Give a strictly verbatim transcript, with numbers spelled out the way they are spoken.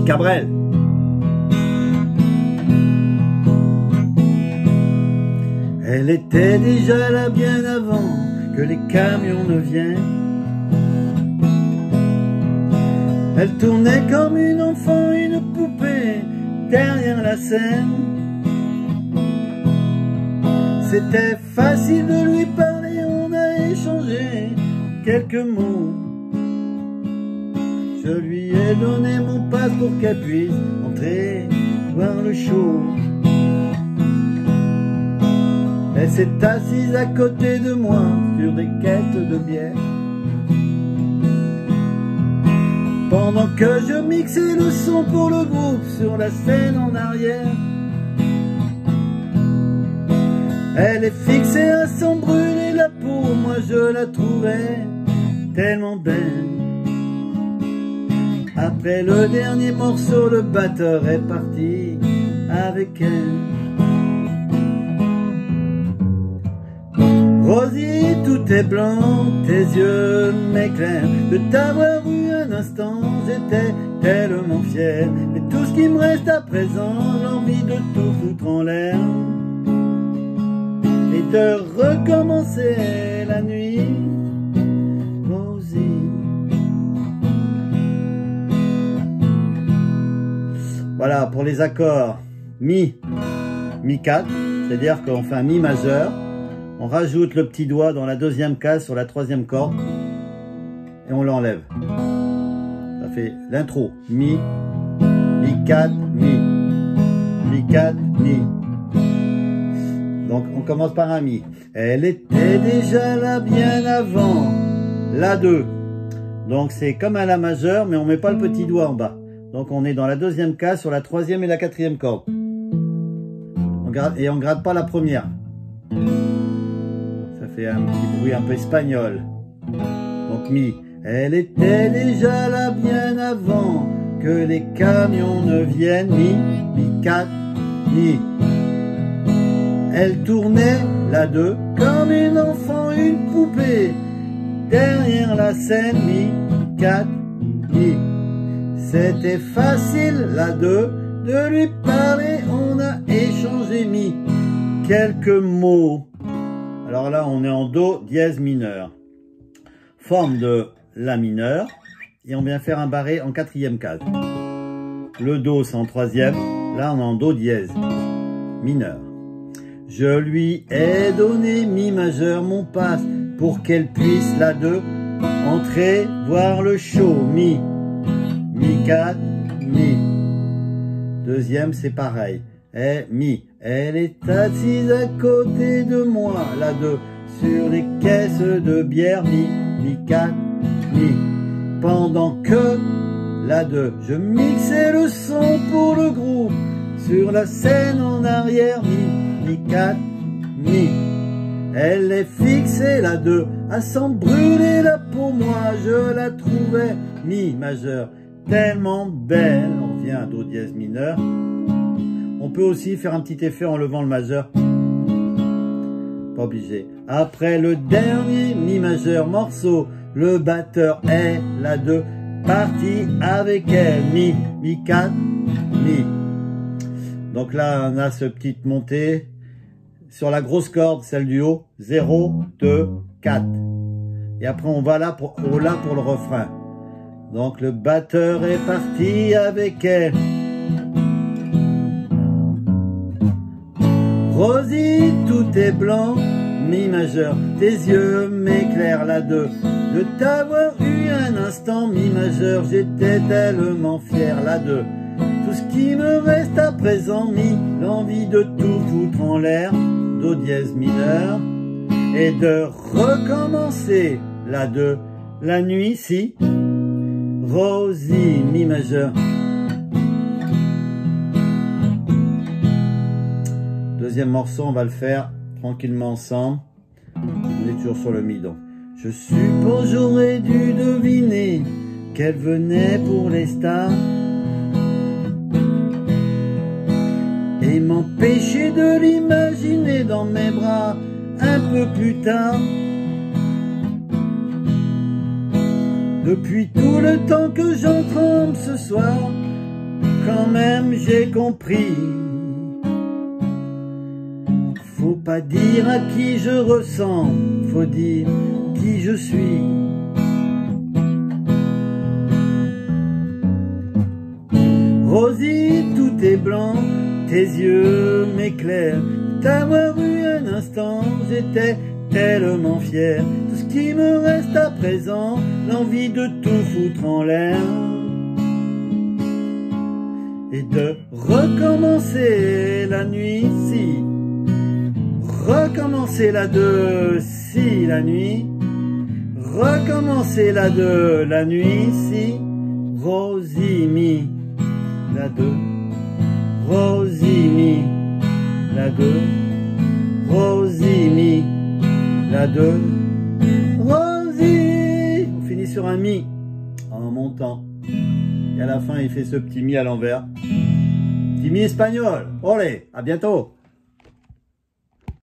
Cabrel. Elle était déjà là bien avant que les camions ne viennent. Elle tournait comme une enfant, une poupée derrière la scène. C'était facile de lui parler, on a échangé quelques mots. Je lui ai donné mon passe pour qu'elle puisse entrer voir le show. Elle s'est assise à côté de moi sur des caisses de bière, pendant que je mixais le son pour le groupe sur la scène en arrière. Elle est fixée à s'en brûler la peau, moi je la trouvais tellement belle. Après le dernier morceau, le batteur est parti avec elle. Rosie, tout est blanc, tes yeux m'éclairent. De t'avoir eu un instant, j'étais tellement fier. Mais tout ce qui me reste à présent, l'envie de tout foutre en l'air et de recommencer la nuit. Rosie. Voilà, pour les accords Mi, Mi quatre, c'est-à-dire qu'on fait un Mi majeur. On rajoute le petit doigt dans la deuxième case sur la troisième corde et on l'enlève. Ça fait l'intro. Mi, Mi quatre, Mi, Mi quatre, Mi. Donc on commence par un Mi. Elle était déjà là bien avant la deux. Donc c'est comme un La majeur, mais on met pas le petit doigt en bas. Donc on est dans la deuxième case sur la troisième et la quatrième corde. On gratte, et on gratte pas la première. Ça fait un petit bruit un peu espagnol. Donc Mi. Elle était déjà là bien avant que les camions ne viennent. Mi, Mi quatre, Mi. Elle tournait la deux comme une enfant, une poupée derrière la scène. Mi, Mi quatre, Mi. C'était facile la deux de lui parler, on a échangé Mi quelques mots. Alors là, on est en Do dièse mineur, forme de La mineur, et on vient faire un barré en quatrième case. Le Do, c'est en troisième, là on est en Do dièse mineur. Je lui ai donné Mi majeur, mon passe, pour qu'elle puisse la deux entrer voir le show. Mi, Mi quatre, Mi. Deuxième, c'est pareil. Et Mi. Elle est assise à côté de moi, la deux, sur les caisses de bière. Mi, Mi quatre, Mi. Pendant que la deux, je mixais le son pour le groupe sur la scène en arrière. Mi, Mi quatre, Mi. Elle est fixée la deux, à s'en brûler la peau, moi je la trouvais Mi majeur tellement belle. On vient à Do dièse mineur. On peut aussi faire un petit effet en levant le majeur. Pas obligé. Après le dernier Mi majeur morceau, le batteur est la deux, parti avec elle. Mi, Mi quatre, Mi. Donc là, on a ce petite montée sur la grosse corde, celle du haut. zéro, deux, quatre. Et après, on va là pour, là pour le refrain. Donc le batteur est parti avec elle. Rosie, tout est blanc, Mi majeur, tes yeux m'éclairent la deux. De t'avoir eu un instant, Mi majeur, j'étais tellement fier la deux. Tout ce qui me reste à présent, Mi, l'envie de tout foutre en l'air, Do dièse mineur, et de recommencer la deux, la nuit, si. Rosie, Mi majeur. Deuxième morceau, on va le faire tranquillement ensemble. On est toujours sur le Mi, donc. Je suppose j'aurais dû deviner qu'elle venait pour les stars et m'empêcher de l'imaginer dans mes bras un peu plus tard. Depuis tout le temps que j'en tremble ce soir, quand même j'ai compris. Faut pas dire à qui je ressens, faut dire qui je suis. Rosie, tout est blanc, tes yeux m'éclairent. T'avoir eu un instant, j'étais tellement fier. Tout ce qui me reste à présent, l'envie de tout foutre en l'air. Et de recommencer la nuit, si. Recommencer la deux, si la nuit. Recommencer la deux, la nuit, si. Rosie, mi. La deux, Rosie, mi, la deux, Rosie, mi, la deux, Rosie. On finit sur un mi en montant. Et à la fin, il fait ce petit mi à l'envers. Petit mi espagnol. Olé, à bientôt.